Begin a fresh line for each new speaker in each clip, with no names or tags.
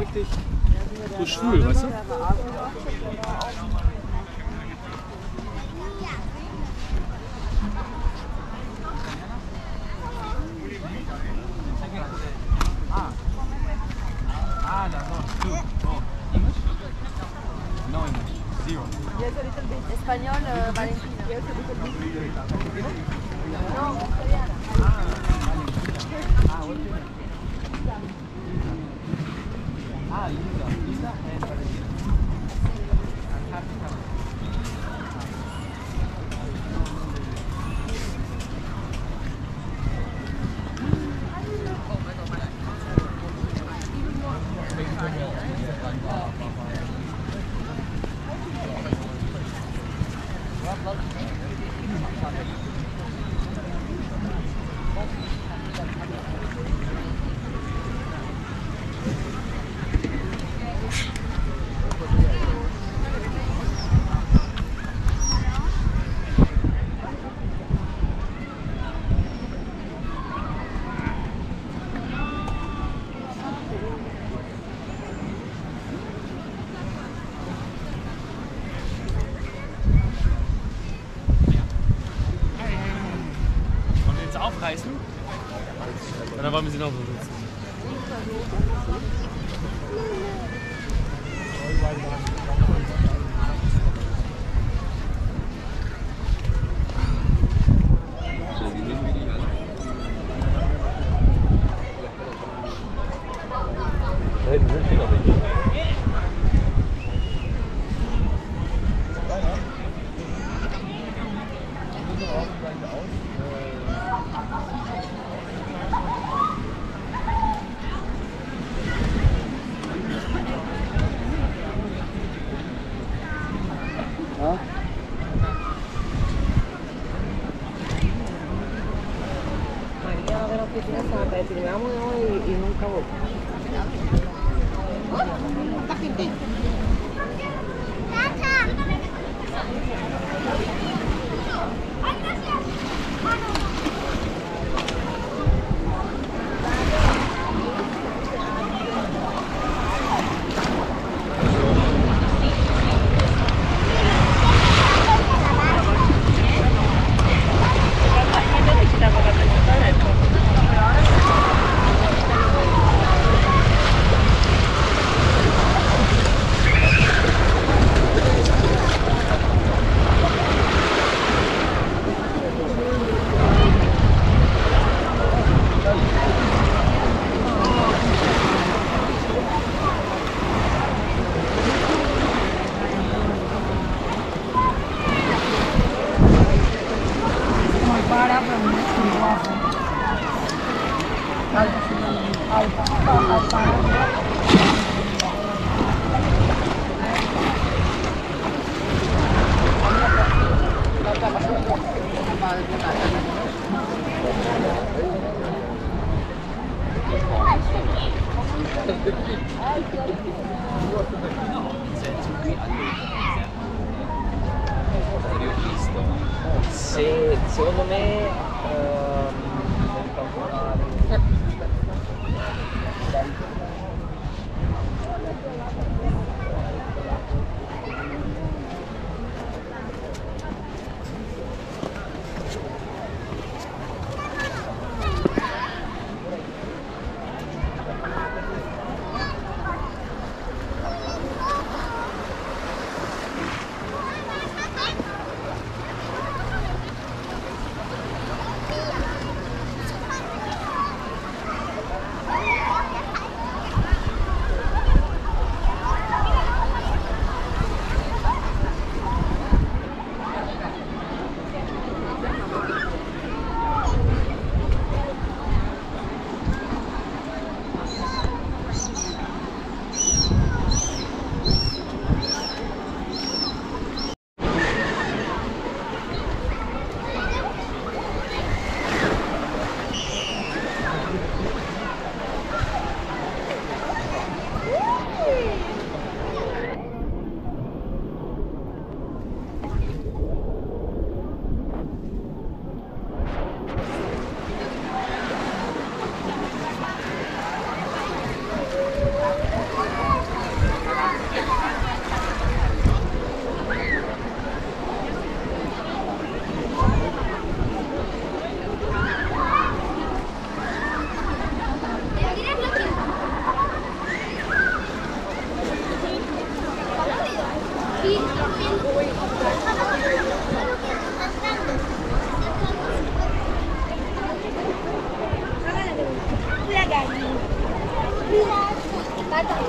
richtig so schwül, weißt du?
Yes, a little bit. Español, Valentina. Yes, a little bit. No, italiana.
Lisa and Valentina.
Aufreißen? Oder wollen wir sie noch so sitzen?
Da hinten sind Finger weg.
María va a ver oficinas a la firmamos y nunca voy.
Secondo me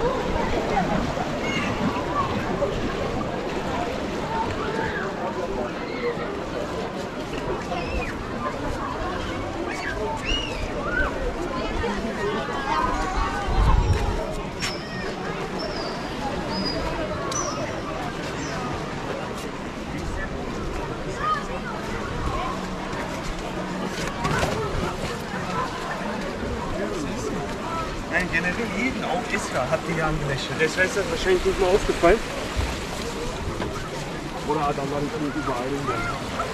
Nein, generell jeden auch Isra hat die Hand gelächelt. Deshalb ist das wahrscheinlich nicht mal aufgefallen. Oder Adamlar nicht überall in der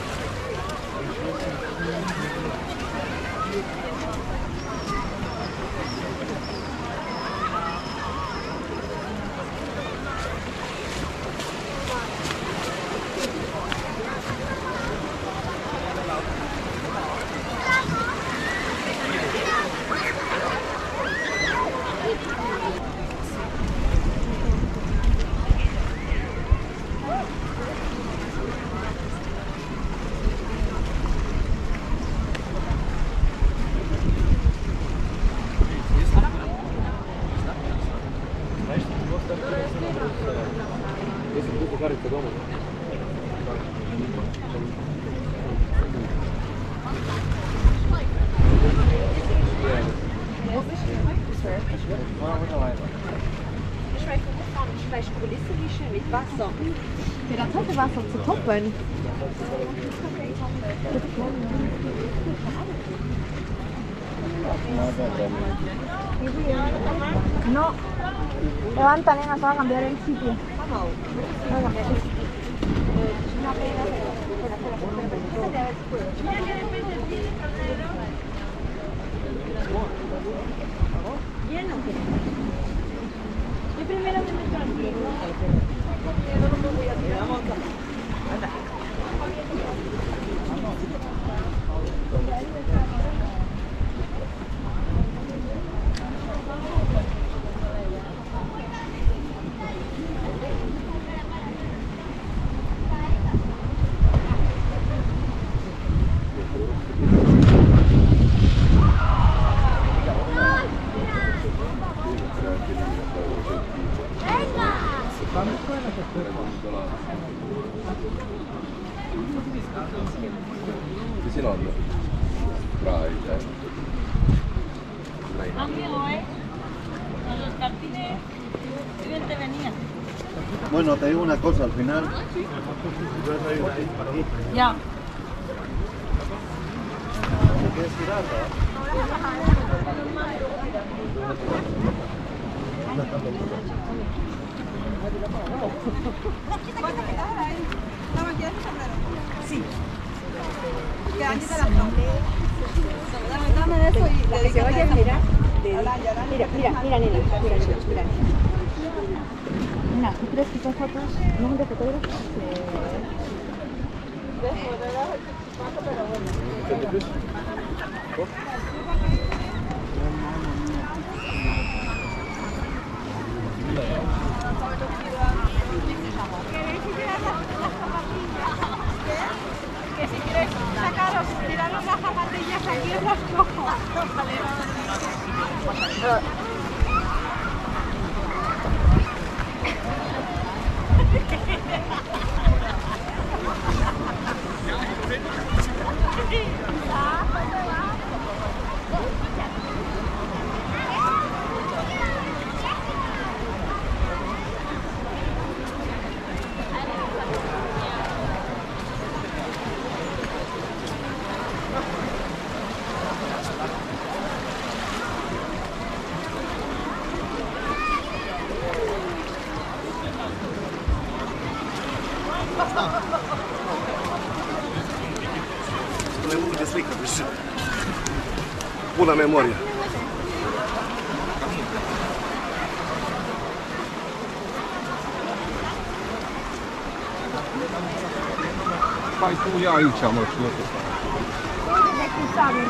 Vielleicht Kulisse wie schön mit Wasser. Für das hatte Wasser zu toppen. No. Levanta, nena, se va a cambiar el sitio. Se va a cambiar el sitio. Lleno. Yo primero me meto al pie. No me voy a tirar.
Vicino al Pride.
Los cartines te venían.
Bueno, te digo una cosa, al final.
Ya.
¿Te quieres tirar?
Sí. Dame eso y la que se vaya a mirar. Mira, mira, mira, nena. Mira, mira. Nena, ¿tú crees que esas fotos no son de fotógrafos?
Que si quieres sacaros, tiraros las zapatillas aquí os las cojo.
Ne mogu da slikam više. Puna memorija.
Fai tu ja ići, a možeš lijepo.
Neki sabor,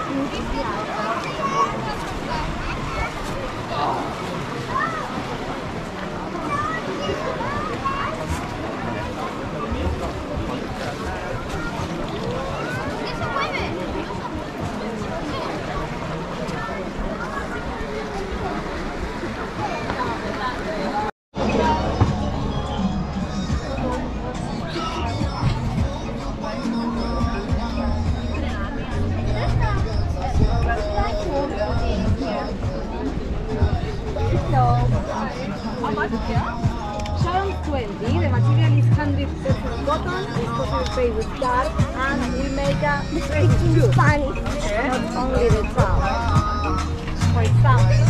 Sharon 20, the material is 100% cotton, viscosity paid with dark, and we make a it's fun, not only the top. For example,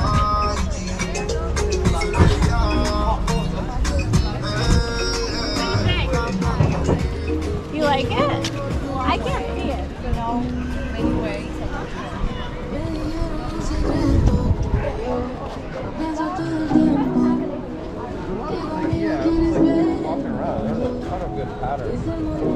you like it? I can't see it, you know, many ways.
Walking around, there's a ton of good patterns.